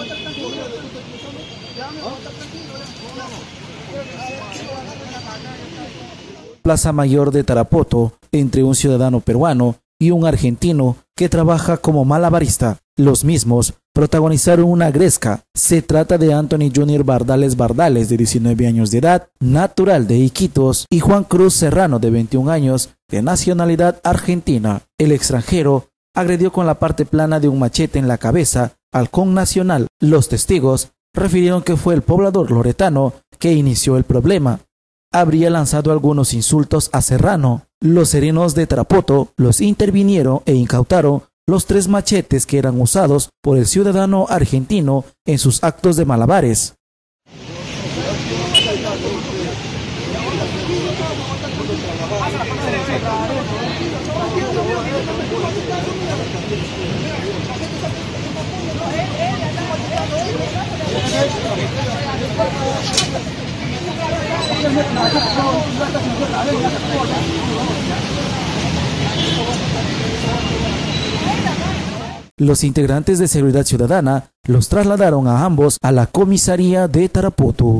Plaza Mayor de Tarapoto, entre un ciudadano peruano y un argentino que trabaja como malabarista. Los mismos protagonizaron una gresca. Se trata de Anthony Junior Bardales Bardales, de 19 años de edad, natural de Iquitos, y Juan Cruz Serrano, de 21 años, de nacionalidad argentina. El extranjero agredió con la parte plana de un machete en la cabeza al connacional. Los testigos refirieron que fue el poblador loretano que inició el problema. Habría lanzado algunos insultos a Serrano. Los serenos de Tarapoto los intervinieron e incautaron los 3 machetes que eran usados por el ciudadano argentino en sus actos de malabares. Los integrantes de Seguridad Ciudadana los trasladaron a ambos a la comisaría de Tarapoto.